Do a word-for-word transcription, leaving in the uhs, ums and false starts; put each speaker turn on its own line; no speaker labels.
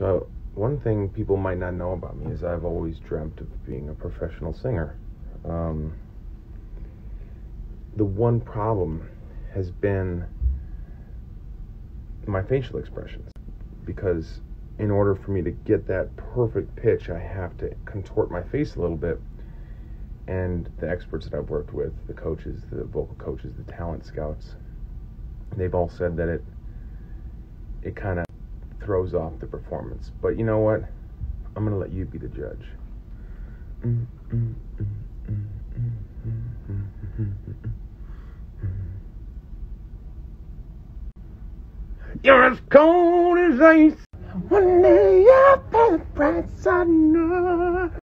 So one thing people might not know about me is I've always dreamt of being a professional singer. Um, the one problem has been my facial expressions, because in order for me to get that perfect pitch, I have to contort my face a little bit. And the experts that I've worked with, the coaches, the vocal coaches, the talent scouts, they've all said that it it kind of throws off the performance. But you know what? I'm going to let you be the judge. You're as cold as ice. One day up at the bright side, no.